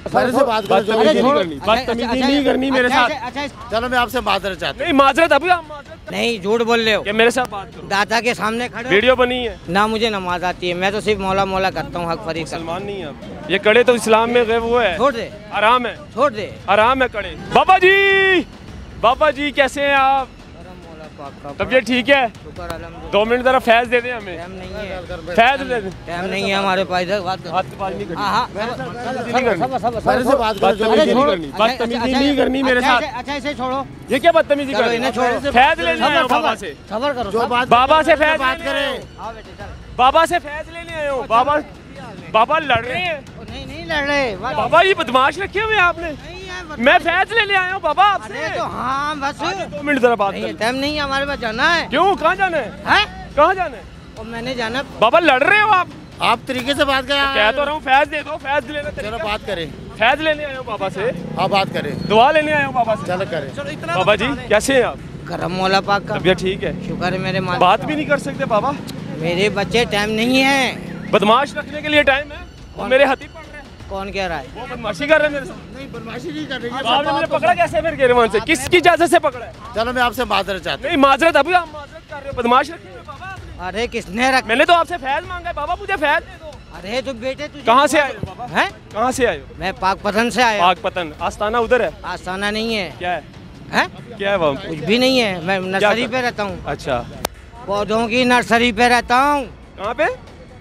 मेरे से बात करो, बदतमीजी नहीं करनी मेरे साथ। चलो मैं आपसे माजरत चाहता नहीं माजरत अभी आप माजरत नहीं, झूठ बोल रहे हो। कि मेरे साथ बात करो। दादा के सामने खड़े हो। वीडियो बनी है। ना मुझे नमाज आती है, मैं तो सिर्फ मौला मौला करता हूँ, हक फरीद करता हूँ। मुसलमान नहीं है आप। ये कड़े तो इस्लाम में गए वो है। छोड़ दे, आराम है, छोड़ दे। आराम है कड़े। बाबा जी कैसे हैं आप? तबीयत ठीक है? 2 मिनट जरा फैज दे दें हमें। टाइम नहीं है, फैज दे दें। टाइम नहीं है हमारे पास। इधर बात हाथ की बात नहीं करनी। हाँ, मेरे से बात करो, बदतमीजी नहीं करनी मेरे साथ। अच्छा इसे छोड़ो। ये क्या बदतमीजी कर चलो, रहे इन्हें हैं? छोड़ो। फैज लेने आए हो बाबा से। सबर करो। जो बात बाबा से फैज बात लेने आए हो। करें। आओ बेटे, चल। बाबा से फैज लेने आए हो। बाबा लड़ रहे हैं। नहीं नहीं लड़ रहे। बाबा ये बदमाश रखे हुए हैं आपने। मैं फैज लेने आया हूँ बाबा आपसे। अरे तो हाँ बस 2 मिनट जरा बात नहीं, कर। टाइम नहीं है हमारे पास, जाना है। क्यों? कहाँ जाना है? हैं? कहाँ जाना है? और मैंने जाना। बाबा लड़ रहे हो आप तरीके से बात करें। कह तो रहा हूँ फैज दे दो। फैज लेना चलो बात करें। फैज लेने आए हो बाबा से। हाँ बात करें, दुआ लेने आए हो बाबा से। चलो करें। बाबा जी कैसे हैं आप? करम मौला पाक का तबीयत ठीक है? शुक्र है मेरे मालिक। बात भी नहीं कर सकते बाबा? मेरे बच्चे टाइम नहीं है। बदमाश रखने के लिए टाइम है। और मेरे हाथी पड़ रहे हैं। कौन कह रहा है? वो बदमाशी कर रहे हैं मेरे साथ। नहीं बदमाशी नहीं कर रही है। आपने मुझे पकड़ा कैसे फिर गिरवान से? किसकी इजाजत से पकड़ा है? चलो मैं आपसे माजरत चाहता नहीं माजरत अभी आप माजरत कर रहे हो। बदमाश रखे हुए बाबा आपने। अरे किसने रख? मैंने तो आपसे फैज मांगा है बाबा, मुझे फैज दे दो। अरे तो बेटे तुझे कहाँ से आए हो बाबा? हैं? कहाँ से आए हो? मैं पाकपतन से आया। पाकपतन आस्थाना उधर है। आस्थाना नहीं है। क्या है? हैं? क्या है वो? कुछ भी नहीं है, मैं नर्सरी पे रहता हूँ। अच्छा पौधों की नर्सरी पे रहता हूँ। कहाँ पे?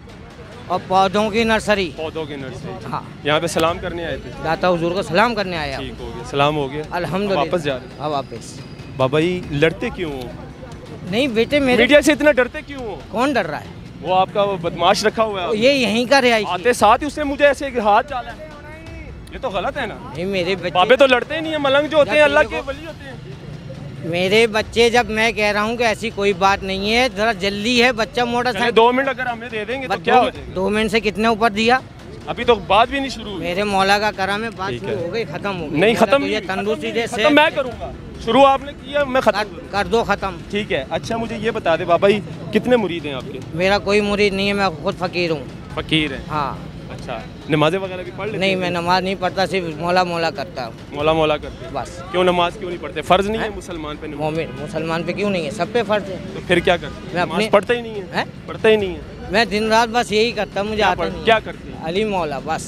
और पौधों की नर्सरी। पौधों की नर्सरी। हाँ, यहाँ पे सलाम करने आए थे। दाता हुजूर को सलाम करने आया। ठीक हो गया, सलाम हो गया। अल्हम्दुलिल्लाह। वापस जा रहे हैं। अब वापस। बाबा जी लड़ते क्यों हो? नहीं बेटे मेरे। मीडिया से इतना डरते क्यों हो? कौन डर रहा है? वो आपका वो बदमाश रखा हुआ है। ये यहीं का रिहायशी। आते साथ ही उसने मुझे ऐसे हाथ डाला है। ये तो गलत है ना। नहीं मेरे बच्चे। बाबे तो लड़ते ही नहीं है, मलंग जो होते हैं अल्लाह के वली होते हैं। मेरे बच्चे, जब मैं कह रहा हूँ कि ऐसी कोई बात नहीं है, जरा जल्दी है, बच्चा मोटरसाइकिल। 2 मिनट अगर हमें दे देंगे तो क्या हो जाएगा? 2 मिनट से कितने ऊपर दिया? अभी तो बात भी नहीं शुरू हुई। मेरे मौला का करम है, बात ठीक शुरू है। हो गई, खत्म हो गई। नहीं खत्म ये नहीं, तंदुरुस्ती दे से खत्म मैं करूँगा। शुरू आपने किया, मैं खत्म करूंगा। कर दो खत्म। ठीक है। अच्छा मुझे ये बता दे बाबा जी, कितने मुरीद हैं आपके? मेरा कोई मुरीद नहीं है, मैं खुद फकीर हूँ। फकीर है? हाँ। अच्छा नमाजें वगैरह भी पढ़ लेते नहीं हैं? मैं नमाज नहीं पढ़ता, सिर्फ मौला मौला करता हूँ मौला मौला करते हैं। बस। क्यों नमाज क्यों नहीं पढ़ते? फर्ज नहीं है मुसलमान पे नमाज? मोमिन मुसलमान पे क्यों नहीं है? सब पे फर्ज है। तो फिर क्या करते हैं? मैं नमाज अपने- पढ़ते ही नहीं है? हैं? पढ़ते ही नहीं है? मैं दिन रात बस यही करता, मुझे आता नहीं। क्या करते हैं? अली मौला बस।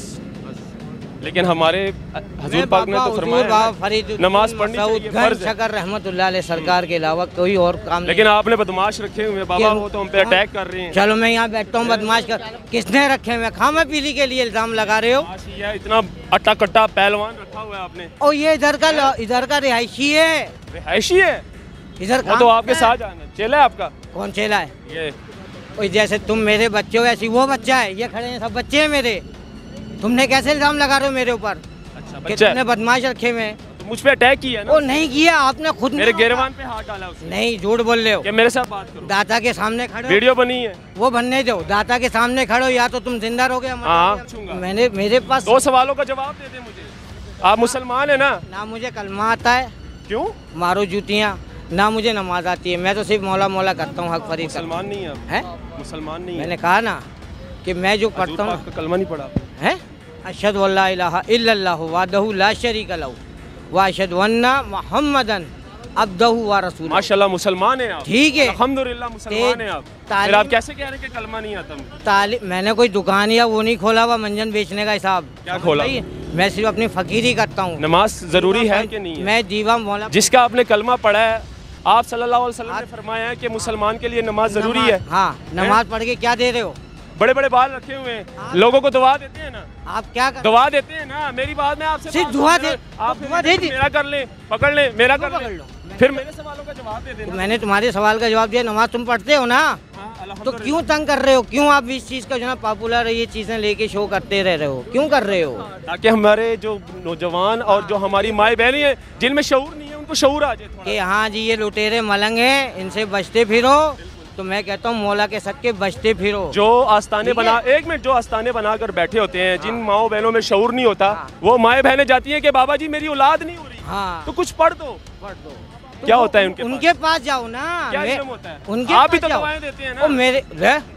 लेकिन हमारे हजूर पाक ने तो फरमाया है, नमाज पढ़नी चाहिए, फर्ज है। शकर रहमतुल्लाह अलैह सरकार के अलावा कोई और काम नहीं। लेकिन आपने बदमाश रखे हुए हैं बाबा, वो तो हम पे अटैक कर रहे हैं। चलो मैं यहाँ बैठता हूँ, बदमाश कर किसने रखे हुए? खामा पीली के लिए इल्जाम लगा रहे हो? इतना अट्टा कट्टा पहलवान रखा हुआ है आपने। और ये इधर का रिहायशी है। रिहायशी है? इधर वो तो आपके साथ जाना चेला है आपका। कौन चेला है? ये और जैसे तुम मेरे बच्चे हो ऐसी वो बच्चा है। ये खड़े हैं सब बच्चे हैं मेरे। तुमने कैसे इल्जाम लगा रहे हो मेरे ऊपर? अच्छा कि बच्चा तुमने बदमाश रखे हुए हैं? तो मुझ पे अटैक किया ना? वो नहीं किया, आपने खुद मेरे गिरवान पे हाथ डाला उसने। नहीं, झूठ बोल रहे हो। कि मेरे साथ बात करो। दाता के सामने खड़े हो। वीडियो बनी है। वो बनने दो। दाता के सामने खड़ो, या तो तुम जिंदा रहोगे। हाँ। मैंने मेरे पास 2 सवालों का जवाब दे दे मुझे। आप मुसलमान है ना मुझे कलमा आता है, क्यों? मारो जूतियाँ, ना मुझे नमाज आती है। मैं तो सिर्फ मौला मौला करता हूँ, हक फरीद करता हूँ। मुसलमान नहीं है आप? हैं? मुसलमान नहीं है। मैंने कहा ना कि मैं जो पढ़ता हजूर हूँ पाक का कलमा नहीं पढ़ा? है अशहदु अल्ला इलाहा इल्लल्लाहु वहदहु ला शरीका लहू व अशहदु अन्ना मुहम्मदन अब्दहु व रसूलुहु। माशाल्लाह मुसलमान है आप। ठीक है। अल्हम्दुलिल्लाह मुसलमान है आप। फिर आप कैसे कह रहे हैं कि कलमा नहीं आता मुझे? मैंने कोई दुकान या वो नहीं खोला हुआ मंजन बेचने का हिसाब। क्या खोला? मैं सिर्फ अपनी फकीरी करता हूँ। नमाज जरूरी है कि नहीं है? मैं दीवा मौला जिसका आपने कलमा पढ़ा है, आप सल्लल्लाहु अलैहि वसल्लम ने फरमाया है कि मुसलमान के लिए नमाज जरूरी है। हाँ, नमाज पढ़ के क्या दे रहे हो? बड़े बड़े बाल रखे हुए हैं, लोगों को दुआ देते हैं ना। आप क्या कर? दुआ देते हैं ना। मेरी बात में आपसे सिर्फ दुआ दे। आप दुआ दे दी। मेरा कर ले, पकड़ ले, मेरा कर पकड़ ले, लो। फिर मेरे सवालों का जवाब दे देना। मैंने तुम्हारे सवाल का जवाब दिया। नमाज तुम पढ़ते हो ना, तो क्यों तंग कर रहे हो? क्यों आप इस चीज़ का जो ना पॉपुलर ये चीज़ें लेके शो करते रह रहे हो? क्यों कर रहे हो? ताकि हमारे जो नौजवान और जो हमारी माए बहनें हैं जिनमें शऊर नहीं है, उनको शऊर आ जाए थोड़ा। कि हाँ जी ये लुटेरे मलंग हैं, इनसे बचते फिरो। तो मैं कहता हूँ मौला के सदके बचते फिरो। जो आस्थाने बना, एक मिनट, जो आस्थाने बनाकर बैठे होते हैं, जिन माओ बहनों में शऊर नहीं होता, वो माए बहनें जाती हैं कि बाबा जी मेरी औलाद नहीं हो रही, हाँ तो कुछ पढ़ दो। पढ़ दो। क्या होता है उनके उनके पास जाओ ना। क्या नियम होता है? उनके आप भी पास तो जाओ। दवाएं देते हैं ओ ना। मेरे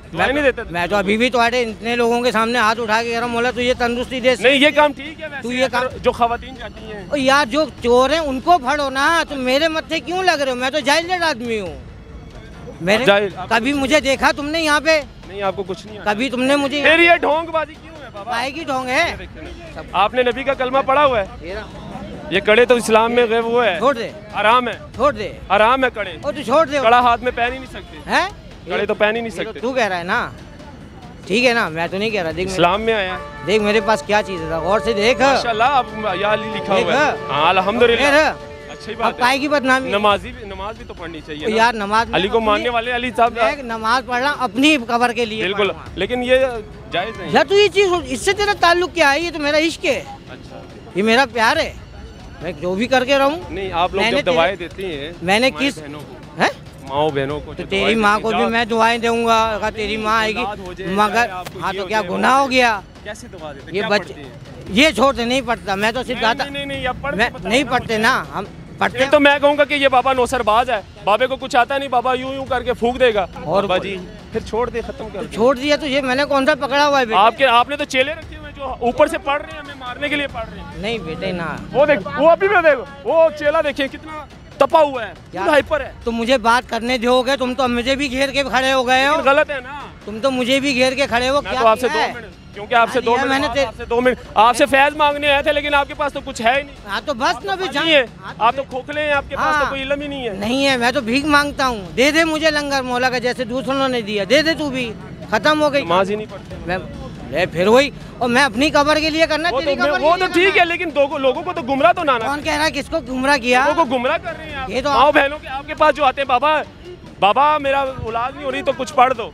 दुआएं नहीं देते? मैं तो अभी भी तुम्हारे इतने लोगों के सामने हाथ उठा के कह रहा हूँ मौला तुझे तंदुरुस्ती दे। नहीं ये काम ठीक है वैसे, तू ये काम जो खवातीन जाती हैं। ओ यार जो चोर हैं उनको फड़ो ना, तुम मेरे मत्थे क्यों लग रहे हो? मैं तो जाहिल आदमी हूँ। मेरे कभी मुझे देखा तुमने यहाँ पे? नहीं आपको कुछ नहीं आता। कभी तुमने मुझे? फिर ये ढोंगबाजी क्यों है बाबा? पाएगी ढोंग है। आपने नबी का कलमा पढ़ा हुआ है? ये कड़े तो इस्लाम में गए वो है, छोड़ दे, आराम है, छोड़ दे, आराम है कड़े। ओ तू छोड़ दे, कड़ा हाथ में पहन ही नहीं सकते हैं? कड़े तो पहन ही नहीं सकते। तू कह रहा है ना, ठीक है ना, मैं तो नहीं कह रहा। देख इस्लाम में आया, देख मेरे पास क्या चीज है, गौर से देख। माशाल्लाह अब या अली लिखा हुआ है। हाँ अल्हम्दुलिल्लाह, अच्छी बात है। पाएगी बदनामी। नमाज भी तो पढ़नी चाहिए यार। नमाज अली को मानने वाले अली साहब नमाज पढ़ रहा अपनी कबर के लिए, बिल्कुल, लेकिन ये जायज नहीं यार। तू ये चीज, इससे तेरा ताल्लुक क्या है? ये तो मेरा इश्क है, अच्छा ये मेरा प्यार है, मैं जो भी करके रहूं। नहीं आप लोग जब दवाएं देती हैं, मैंने किस है माओ बहनों को, तो तेरी माँ को भी मैं दुआएं दूंगा। अगर तेरी माँ आएगी मगर हाँ तो क्या गुनाह हो गया? कैसे दुआ देते? ये बच्चे ये छोड़ दे, नहीं पढ़ता मैं तो सिर्फ दादा नहीं पढ़ते ना हम पढ़ते। तो मैं कहूँगा कि ये बाबा नौसरबाज है, बाबे को कुछ आता नहीं, बाबा यूं यूं करके फूंक देगा और बाजी फिर छोड़ दे, खत्म कर। छोड़ दिया तो ये मैंने कौन सा पकड़ा हुआ है बेटे? आपने तो चेले रखे हुए जो ऊपर से पढ़ रहे हैं, हमें मारने के लिए पढ़ रहे हैं। नहीं बेटे ना, वो देख, वो अभी भी देखो, वो चेला देखिए कितना तपा हुआ है, हाइपर है। तुम मुझे बात करने दोगे? तुम तो मुझे भी घेर के खड़े हो गए हो। गलत है ना, तुम तो मुझे भी घेर के खड़े हो। क्या आपसे 2 मिनट, क्योंकि आपसे 2 मिनट, आपसे 2 मिनट आपसे फैज मांगने आए थे, लेकिन आपके पास तो कुछ है ही नहीं। हाँ तो बस ना भी है, आप तो खोखले हैं, आपके पास तो कोई इल्म ही नहीं है। नहीं है, मैं तो भीख मांगता हूँ, दे दे मुझे लंगर मौला का, जैसे दूसरों ने दिया, दे दे तू भी, खत्म हो गई। नमाज ही नहीं पढ़ते मैं फिर वही, और मैं अपनी कबर के लिए करना, वो तो ठीक है, लेकिन लोगों को तो गुमराह तो ना। कौन कह रहा है किसको गुमराह किया? लोगों को गुमराह कर रहे हैं आप। ये तो माँ बहनों के आपके पास जो आते हैं, बाबा मेरा औलाद नहीं हो रही तो कुछ पढ़ दो,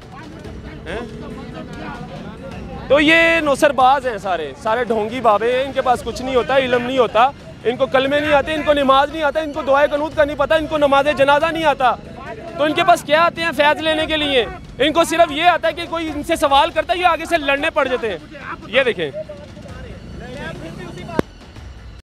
तो ये नौसरबाज हैं सारे ढोंगी बाबे हैं। इनके पास कुछ नहीं होता, इल्म नहीं होता, इनको कलमे नहीं आते, इनको नमाज नहीं आता, इनको दुआए कनूत का नहीं पता, इनको नमाज जनाजा नहीं आता। तो इनके पास क्या आते हैं फैज लेने के लिए? इनको सिर्फ ये आता है कि कोई इनसे सवाल करता है, ये आगे से लड़ने पड़ जाते हैं। ये देखें